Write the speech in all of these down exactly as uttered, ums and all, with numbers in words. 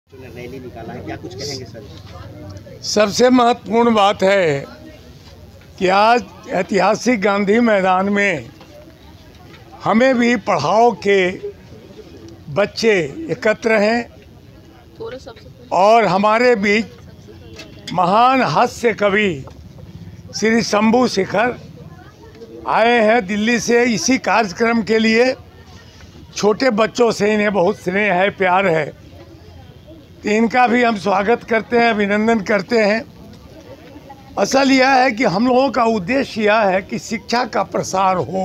Rally निकाला है, क्या कुछ कहेंगे सर? सबसे महत्वपूर्ण बात है कि आज ऐतिहासिक गांधी मैदान में हमें भी पढ़ाओ के बच्चे एकत्र हैं और हमारे बीच महान हास्य कवि श्री शंभू शेखर आए हैं दिल्ली से इसी कार्यक्रम के लिए। छोटे बच्चों से इन्हें बहुत स्नेह है, प्यार है, तो इनका भी हम स्वागत करते हैं, अभिनंदन करते हैं। असल यह है कि हम लोगों का उद्देश्य यह है कि शिक्षा का प्रसार हो।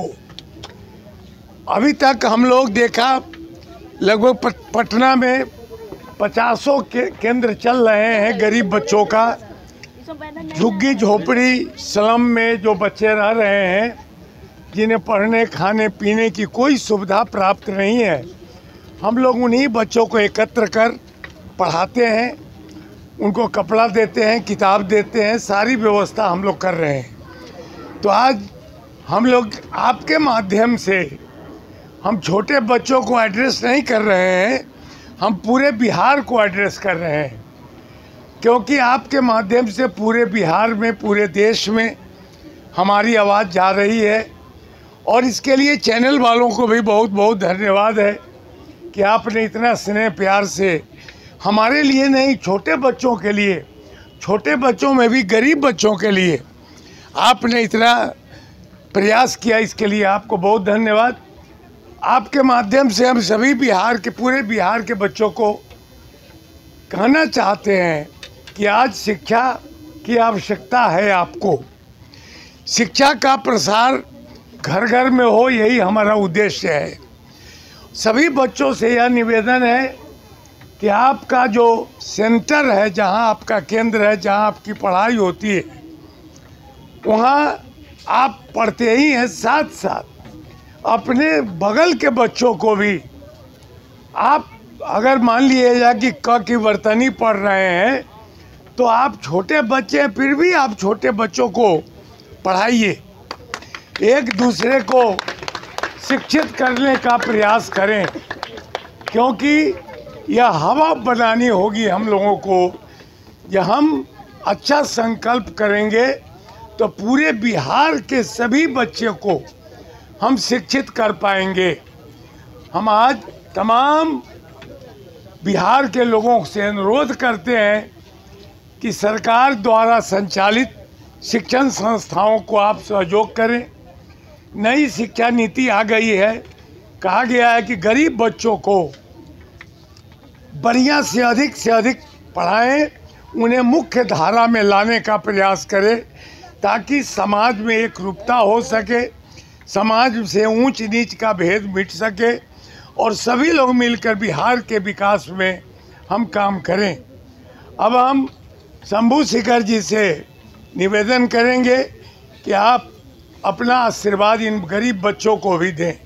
अभी तक हम लोग देखा लगभग पटना में पचासों के केंद्र चल रहे हैं गरीब बच्चों का। झुग्गी झोपड़ी स्लम में जो बच्चे रह रहे हैं, जिन्हें पढ़ने खाने पीने की कोई सुविधा प्राप्त नहीं है, हम लोग उन्हीं बच्चों को एकत्र कर पढ़ाते हैं, उनको कपड़ा देते हैं, किताब देते हैं, सारी व्यवस्था हम लोग कर रहे हैं। तो आज हम लोग आपके माध्यम से हम छोटे बच्चों को एड्रेस नहीं कर रहे हैं, हम पूरे बिहार को एड्रेस कर रहे हैं, क्योंकि आपके माध्यम से पूरे बिहार में, पूरे देश में हमारी आवाज़ जा रही है। और इसके लिए चैनल वालों को भी बहुत बहुत धन्यवाद है कि आपने इतना स्नेह प्यार से हमारे लिए नहीं, छोटे बच्चों के लिए, छोटे बच्चों में भी गरीब बच्चों के लिए आपने इतना प्रयास किया। इसके लिए आपको बहुत धन्यवाद। आपके माध्यम से हम सभी बिहार के, पूरे बिहार के बच्चों को कहना चाहते हैं कि आज शिक्षा की आवश्यकता है। आपको शिक्षा का प्रसार घर घर में हो, यही हमारा उद्देश्य है। सभी बच्चों से यह निवेदन है कि आपका जो सेंटर है, जहां आपका केंद्र है, जहां आपकी पढ़ाई होती है, वहां आप पढ़ते ही हैं, साथ साथ अपने बगल के बच्चों को भी आप, अगर मान लीजिएगा कि क की वर्तनी पढ़ रहे हैं, तो आप छोटे बच्चे हैं, फिर भी आप छोटे बच्चों को पढ़ाइए, एक दूसरे को शिक्षित करने का प्रयास करें, क्योंकि यह हवा बनानी होगी हम लोगों को। जब हम अच्छा संकल्प करेंगे तो पूरे बिहार के सभी बच्चों को हम शिक्षित कर पाएंगे। हम आज तमाम बिहार के लोगों से अनुरोध करते हैं कि सरकार द्वारा संचालित शिक्षण संस्थाओं को आप सहयोग करें। नई शिक्षा नीति आ गई है, कहा गया है कि गरीब बच्चों को बढ़िया से अधिक से अधिक पढ़ाएं, उन्हें मुख्य धारा में लाने का प्रयास करें, ताकि समाज में एक रूपता हो सके, समाज से ऊंच नीच का भेद मिट सके और सभी लोग मिलकर बिहार के विकास में हम काम करें। अब हम शंभू शेखर जी से निवेदन करेंगे कि आप अपना आशीर्वाद इन गरीब बच्चों को भी दें।